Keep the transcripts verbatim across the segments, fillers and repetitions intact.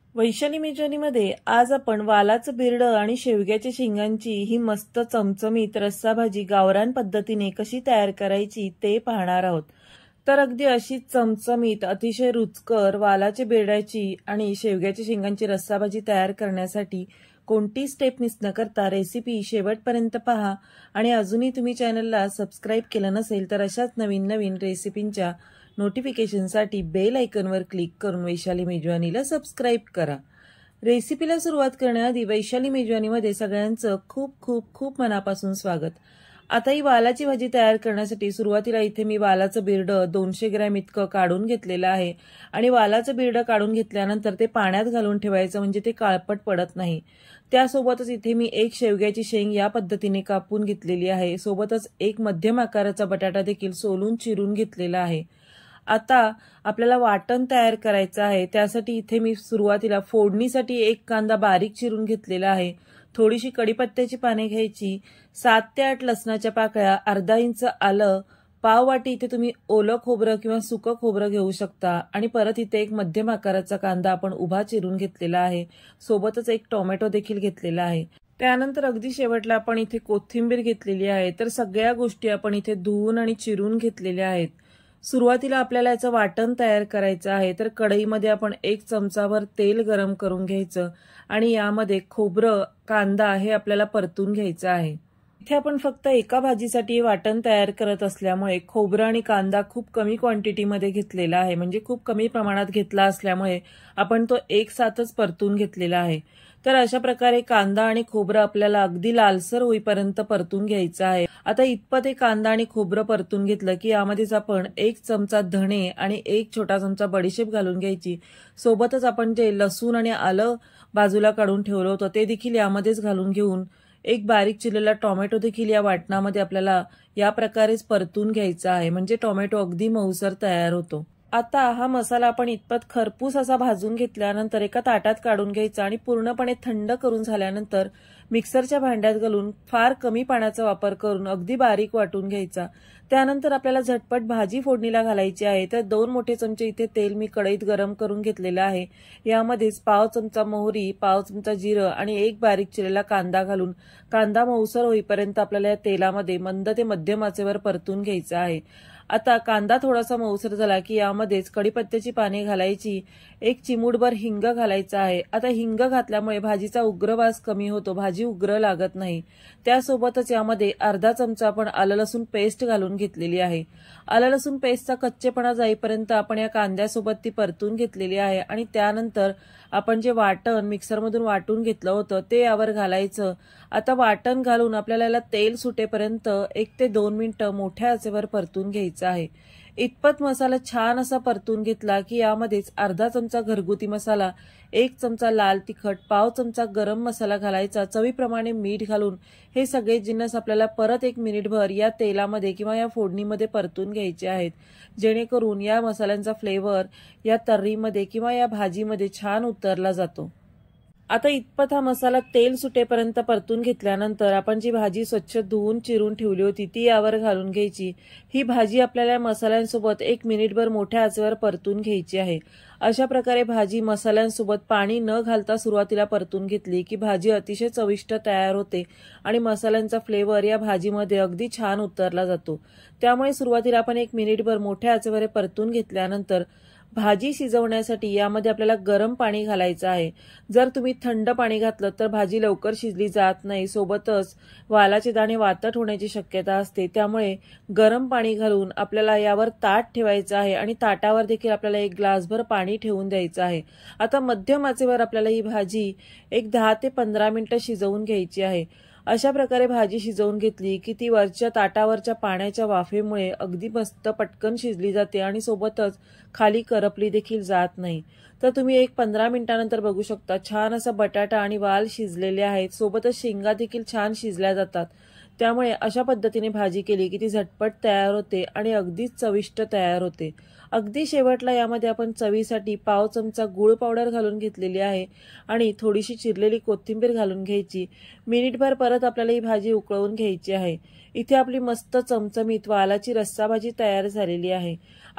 वैशाली मेजवानीमध्ये आज आपण वालाचं बिरडं आणि शेवग्याच्या शेंगांची ही मस्त चमचमीत रस्सा भाजी गावरान पद्धतीने कशी तयार करायची ते पाहणार आहोत। तर अगदी अशी चमचमीत अतिशय रुचकर वालाच्या बिरड्याची आणि शेवग्याच्या शेंगांची रस्सा भाजी तयार करण्यासाठी कोणती स्टेप मिस न करता रेसिपी शेवटपर्यंत पहा आणि अजूनही तुम्ही चॅनलला सबस्क्राइब केलं नसेल तर अशाच नवीन नवीन रेसिपींच्या नोटिफिकेशनसाठी बेल आयकॉनवर क्लिक करून वैशाली मेजवानीला सबस्क्राइब करा। रेसिपीला सुरुवात करण्याआधी वैशाली मेजवानीमध्ये सगळ्यांचं खूप खूप खूप मनापासून स्वागत। आता ही वालाची भाजी तयार करण्यासाठी सुरुवातीला इथे मी वालाचं बिरडं दोनशे ग्रॅम इतकं काढून घेतलेलं आहे आणि वालाचं बिरडं काढून घेतल्यानंतर ते पाण्यात घालून ठेवायचं म्हणजे ते काळपट पडत नाही। त्यासोबतच इथे मी एक शेवग्याची शेंग या पद्धतीने कापून घेतलेली आहे, सोबतच एक मध्यम आकाराचा बटाटा देखील सोलून चिरून घेतलेला आहे। आता आपल्याला वाटण तयार करायचं आहे, त्यासाठी इथे मी सुरुवातीला फोडणीसाठी एक कांदा बारीक चिरून घेतलेला आहे, थोडीशी कढीपत्त्याची पाने घ्यायची, सात ते आठ लसणाच्या पाकळ्या, अर्धा इंच आलं, पाव वाटी इथे तुम्ही ओलं खोबरं किंवा सुकं खोबरं घेऊ शकता आणि परत इथे एक मध्यम आकाराचा कांदा आपण उभा चिरून घेतलेला आहे, सोबतच एक टोमॅटो देखील घेतलेला आहे। त्यानंतर अगदी शेवटला आपण इथे कोथिंबीर घेतलेली आहे। तर सगळ्या गोष्टी आपण इथे धुवून आणि चिरून घेतलेल्या आहेत। सुरुवातीला आपल्याला याचं वाटण तयार करायचं आहे, तर कढईमध्ये आपण एक चमचाभर तेल गरम करून घ्यायचं आणि यामध्ये खोबरं कांदा हे आपल्याला परतून घ्यायचं आहे। इथे आपण फक्त एका भाजीसाठी वाटण तयार करत असल्यामुळे खोबरं आणि कांदा खूप कमी क्वांटिटीमध्ये घेतलेला आहे, म्हणजे खूप कमी प्रमाणात घेतला असल्यामुळे आपण तो एक साथच परतून घेतलेला आहे। तर अशा प्रकारे कांदा आणि खोबरं आपल्याला अगदी लालसर होईपर्यंत परतून घ्यायचं आहे। आता इतपत हे कांदा आणि खोबरं परतून घेतलं की यामध्येच आपण एक चमचा धणे आणि एक छोटा चमचा बडीशेप घालून घ्यायची, सोबतच आपण जे लसूण आणि आलं बाजूला काढून ठेवलं होतं ते देखील यामध्येच घालून घेऊन एक बारीक चिरलेला टोमॅटो देखील या वाटणामध्ये आपल्याला या प्रकारेच परतून घ्यायचा आहे, म्हणजे टोमॅटो अगदी मऊसर तयार होतो। आता हा मसाला आपण इतपत खरपूस असा भाजून घेतल्यानंतर एका ताटात काढून घ्यायचा आणि पूर्णपणे थंड करून झाल्यानंतर मिक्सरच्या भांड्यात घालून फार कमी पाण्याचा वापर करून अगदी बारीक वाटून घ्यायचा। त्यानंतर आपल्याला झटपट भाजी फोडणीला घालायची आहे, तर दोन मोठे चमचे इथे तेल मी कढईत गरम करून घेतलेलं आहे। यामध्येच पाव चमचा मोहरी, पाव चमचा जिरं आणि एक बारीक चिरलेला कांदा घालून कांदा मऊसर होईपर्यंत आपल्याला या तेलामध्ये मंद ते मध्यम आचेवर परतून घ्यायचा आहे। आता कांदा थोडासा मऊसर झाला की यामध्येच कढीपत्त्याची पाने घालायची, एक चिमूटभर हिंग घालायचा आहे। आता हिंग घातल्यामुळे भाजीचा उग्रवास कमी होतो, भाजी उग्र लागत नाही। त्यासोबतच यामध्ये अर्धा चमचा आपण आलं लसूण पेस्ट घालून घेतलेली आहे। आलं लसूण पेस्टचा कच्चेपणा जाईपर्यंत आपण या कांद्यासोबत ती परतून घेतलेली आहे आणि त्यानंतर आपण जे वाटण मिक्सरमधून वाटून घेतलं होतं ते यावर घालायचं। आता वाटण घालून आपल्याला याला तेल सुटेपर्यंत एक ते दोन मिनिटं मोठ्या आचेवर परतून घ्यायचं आहे। इतपत मसाला छान असा परतून घेतला की यामध्येच अर्धा चमचा घरगुती मसाला, एक चमचा लाल तिखट, पाव चमचा गरम मसाला घालायचा, चवीप्रमाणे मीठ घालून हे सगळे जिन्नस आपल्याला परत एक मिनिटभर या तेलामध्ये किंवा या फोडणीमध्ये परतून घ्यायचे आहेत, जेणेकरून या मसाल्यांचा फ्लेवर या तर्रीमध्ये किंवा या भाजीमध्ये छान उतरला जातो। आता इतपत हा मसाला तेल सुटेपर्यंत परतून घेतल्यानंतर आपण जी भाजी स्वच्छ धुवून चिरून ठेवली होती ती यावर घालून घ्यायची। ही भाजी आपल्याला मसाल्यांसोबत एक मिनिटभर मोठ्या आचेवर परतून घ्यायची आहे। अशा प्रकारे भाजी मसाल्यांसोबत पाणी न घालता सुरुवातीला परतून घेतली की भाजी अतिशय चविष्ट तयार होते आणि मसाल्यांचा फ्लेवर या भाजीमध्ये अगदी छान उतरला जातो। त्यामुळे सुरुवातीला आपण एक मिनिटभर मोठ्या आचेवर परतून घेतल्यानंतर भाजी शिजवण्यासाठी यामध्ये आपल्याला गरम पाणी घालायचं आहे। जर तुम्ही थंड पाणी घातलं तर भाजी लवकर शिजली जात नाही, सोबतच वालाचे दाणे वातट होण्याची शक्यता असते। त्यामुळे गरम पाणी घालून आपल्याला यावर ताट ठेवायचं आहे आणि ताटावर देखील आपल्याला एक ग्लासभर पाणी ठेवून द्यायचं आहे। आता मध्यम आचेवर आपल्याला ही भाजी एक दहा ते पंधरा मिनिटं शिजवून घ्यायची आहे। अशा प्रकारे भाजी शिजवून घेतली की ती वरच्या ताटावरच्या पाण्याच्या वाफेमुळे अगदी मस्त पटकन शिजली जाते आणि सोबतच खाली करपली देखील जात नाही। तर तुम्ही एक पंधरा मिनिटांनंतर बघू शकता छान असा बटाटा आणि वाल शिजलेले आहेत, सोबतच शेंगा देखील छान शिजल्या जातात। त्यामुळे अशा पद्धतीने भाजी केली की ती झटपट तयार होते आणि अगदीच चविष्ट तयार होते। अगदी शेवटला यामध्ये आपण चवीसाठी पाव चमचा गूळ पावडर घालून घेतलेली आहे आणि थोडीशी चिरलेली कोथिंबीर घालून घ्यायची। मिनिटभर परत आपल्याला ही भाजी उकळवून घ्यायची आहे। इथे आपली मस्त चमचमीत वालाची रस्सा भाजी तयार झालेली आहे।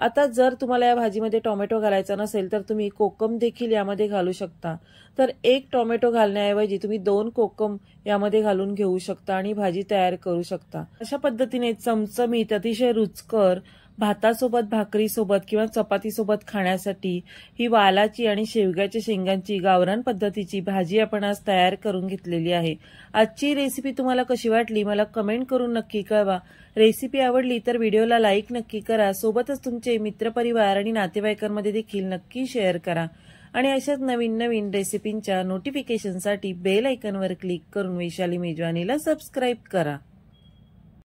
आता जर तुम्हाला या भाजीमध्ये टोमॅटो घालायचा नसेल तर तुम्ही कोकम देखील यामध्ये घालू शकता। तर एक टोमॅटो घालण्याऐवजी तुम्ही दोन कोकम यामध्ये घालून घेऊ शकता आणि भाजी तयार करू शकता। अशा पद्धतीने चमचमीत अतिशय रुचकर भातासोबत, भाकरीसोबत किंवा चपातीसोबत खाण्यासाठी ही वालाची आणि शेवग्याच्या शेंगांची गावरान पद्धतीची भाजी आपण आज तयार करून घेतलेली आहे। आजची रेसिपी तुम्हाला कशी वाटली मला कमेंट करून नक्की कळवा। रेसिपी आवडली तर व्हिडिओला लाईक नक्की करा, सोबतच तुमचे मित्रपरिवार आणि नातेवाईकांमध्ये देखील नक्की शेअर करा आणि अशाच नवीन नवीन रेसिपींच्या नोटिफिकेशनसाठी बेल आयकॉनवर क्लिक करून वैशाली मेजवानीला सबस्क्राईब करा।